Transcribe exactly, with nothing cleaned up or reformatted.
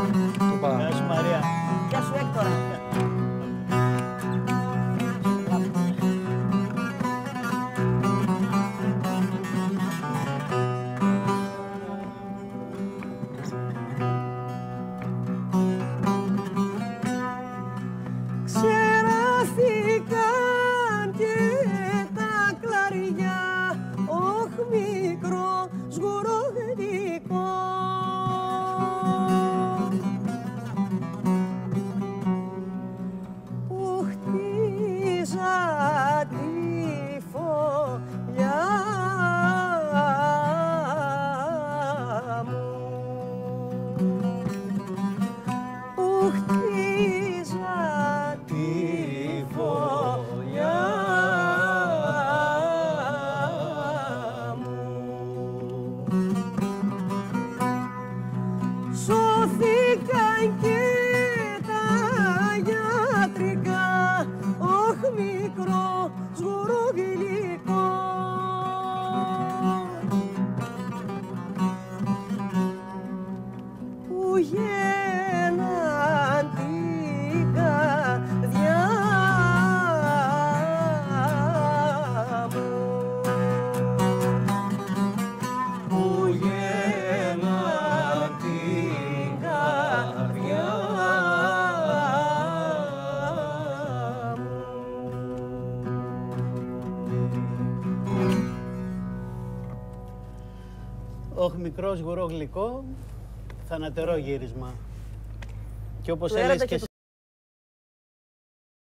Γεια σου Μαρία. Γεια σου Έκτορα. Ξεράθηκαν και τα κλαριά, όχ μικρό σγουρογλυκό. Που χτίζα τη φωλιά μου, που χτίζα τη φωλιά μου. Σώθηκαν και τα γιατρικά, όχ μικρό σγουρογλυκό. Που γέναν την καρδιά μου, που γέναν την καρδιά μου. Όχ μικρό σγουρό γλυκό, θανατερό γύρισμα. Και όπως Του έλεγες έρωτα και και του